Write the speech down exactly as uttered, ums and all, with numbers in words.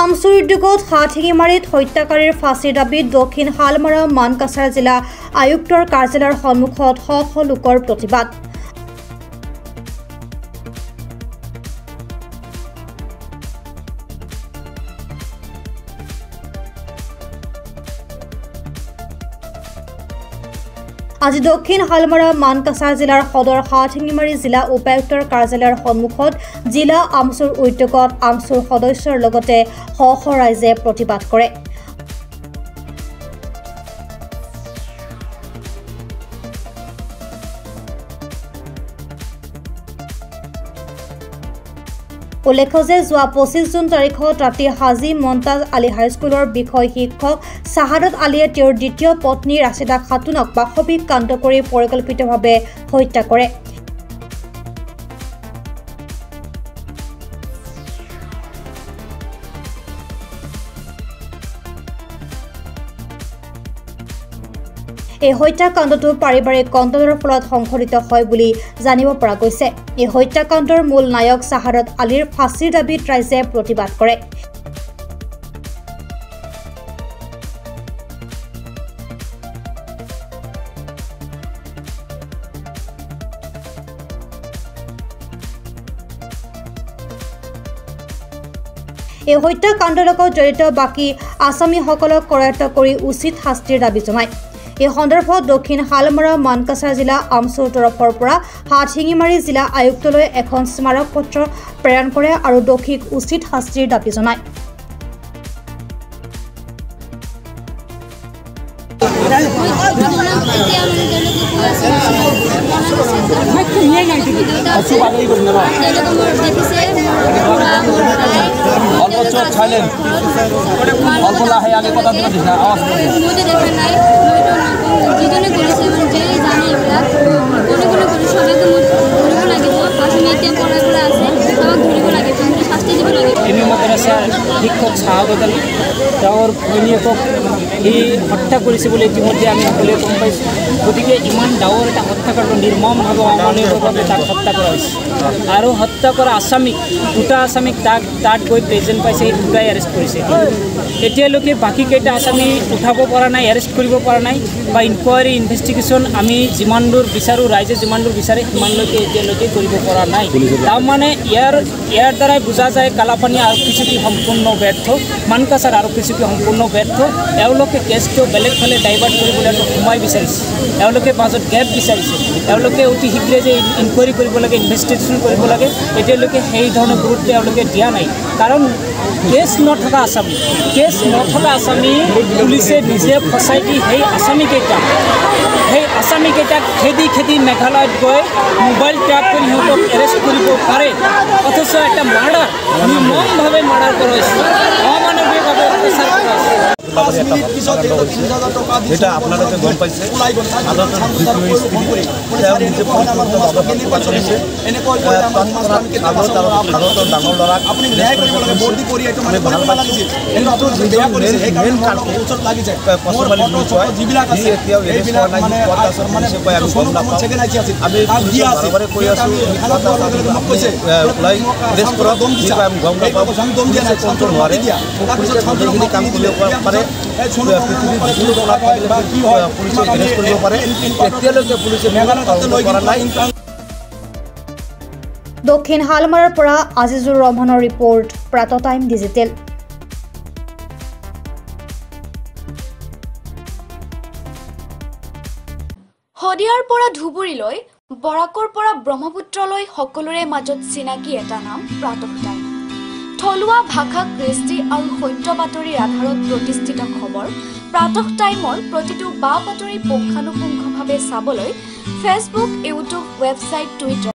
আমচুৰ উদ্যোগত হাতশিঙিমাৰীত হত্যাকাৰীৰ ফাঁচীৰ দাবীত দক্ষিণ হালমাৰা মানকাছাৰ জিলা আয়ুক্তৰ কাৰ্যালয়ৰ সন্মুখত শ শ লোকৰ প্ৰতিবাদ। আজি দক্ষিণ হালমাৰা মানকাছাৰ জিলাৰ সদৰ হাতশিঙিমাৰী জিলা উপায়ুক্তৰ কাৰ্যালয়ৰ সন্মুখত জিলা আমচুৰ উদ্যোগত আমচুৰ সদস্যৰ লগতে শ শ ৰাইজে প্ৰতিবাদ কৰে। উল্লেখ্য যে যোৱা পঁচিছ জুন তাৰিখত ৰাতি হাজী মন্তাজ আলী হাইস্কুলৰ বিষয় শিক্ষক শ্বাহাদত আলীয়ে তেওঁৰ দ্বিতীয় পত্নী ৰাছিদা খাতুনক পাশবিক কাণ্ড কৰি পৰিকল্পিতভাৱে হত্যা কৰে। এই হত্যাকাণ্ডটো পাৰিবাৰিক কন্দলৰ ফলত সংঘটিত হয় বুলি জানিব পৰা গৈছে। এই হত্যাকাণ্ডৰ মূল নায়ক শ্বাহাদত আলীৰ ফাঁচীৰ দাবীত ৰাইজে প্ৰতিবাদ কৰে। এই হত্যাকাণ্ডৰ লগত জড়িত বাকী আছামীসকলক কৰায়ত্ব কৰি উচিত শাস্তিৰ দাবী জনায়। এই সন্দৰ্ভত দক্ষিণ হালমাৰা মানকাছাৰ জিলা আমচুৰ তৰফৰ পৰা হাতশিঙিমাৰী জিলা আয়ুক্তলৈ এখন স্মাৰক পত্ৰ প্ৰেৰণ কৰে আৰু দোষীক উচিত শাস্তিৰ দাবী জনায়। শিক্ষক শ্বাহাদত আলী তেওঁৰ ঘৈণীয়েকক এই হত্যা কৰিছে বুলি ইতিমধ্যে আমি সকলোৱে গম পাইছোঁ। গতিকে ইমান ডাঙৰ এটা হত্যাকাণ্ড নিৰ্মমভাৱে অমানৱীয়ভাৱে তাক হত্যা কৰা হৈছে আৰু হত্যা কৰা আছামীক দুটা আছামীক তাক তাত গৈ প্ৰেজেণ্ট পাইছে, সেই দুটাই এৰেষ্ট কৰিছে। এতিয়ালৈকে বাকীকেইটা আছামী উঠাব পৰা নাই, এৰেষ্ট কৰিব পৰা নাই বা ইনকুৱাৰী ইনভেষ্টিগেশ্যন আমি যিমান দূৰ বিচাৰোঁ, ৰাইজে যিমান দূৰ বিচাৰে সিমানলৈকে এতিয়ালৈকে কৰিব পৰা নাই। তাৰমানে ইয়াৰ ইয়াৰ দ্বাৰাই বুজা যায় কালাপানী আৰক্ষী চকী সম্পূৰ্ণ ব্যৰ্থ, মানকাছাৰ আৰক্ষী চকী সম্পূৰ্ণ ব্যৰ্থ। এওঁলোকে কেছটো বেলেগ ফালে ডাইভাৰ্ট কৰিবলৈ সোমাই বিচাৰিছে, এওঁলোকে মাজত গেপ বিচাৰিছে, এওঁলোকে অতি শীঘ্ৰে যে ইনকুৱাৰী কৰিব লাগে, ইনভেষ্টিগেশ্যন কৰিব লাগে, এতিয়ালৈকে সেই ধৰণৰ গুৰুত্ব এওঁলোকে দিয়া নাই। কাৰণ কেছ নথকা আছামী কেছ নথকা আছামী পুলিচে নিজে ফচাই দি সেই আছামীকেইটাক সেই আছামীকেইটাক খেদি খেদি মেঘালয়ত গৈ মোবাইল ট্ৰেপ কৰি সিহঁতক এৰেষ্ট কৰিব পাৰে, অথচ এটা মাৰ্ডাৰ নিৰ্মমভাৱে মাৰ্ডাৰ কৰা হৈছে, অমানৱীয়ভাৱে অত্যাচাৰ কৰা হৈছে। এটা আপোনালোকে গম পাইছে আদালতৰ ডাঙৰ ল'ৰাক যিবিলাক আছে আমি বাৰে কৈ আছো গম নাপাওঁ নোৱাৰে গোটেইখিনি কাম কৰিব পাৰে, পৃথিৱীৰ যিকোনো কোণাত পুলিচে এৰেষ্ট কৰিব পাৰে, এতিয়ালৈকে পুলিচে কৰা নাই। দক্ষিণ হালমাৰাৰ পৰা আজিজুৰ ৰহমানৰ ৰিপৰ্ট, প্ৰাতঃটাইম ডিজিটেল। শদিয়াৰ পৰা ধুবুৰীলৈ, বৰাকৰ পৰা ব্ৰহ্মপুত্ৰলৈ সকলোৰে মাজত চিনাকি এটা নাম প্ৰাতঃটাইম। থলুৱা ভাষা, কৃষ্টি আৰু সত্য বাতৰিৰ আধাৰত প্ৰতিষ্ঠিত খবৰ প্ৰাতঃটাইমৰ প্ৰতিটো বা বাতৰি পুংখানুপুংখভাৱে চাবলৈ ফেচবুক, ইউটিউব, ৱেবছাইট, টুইটাৰ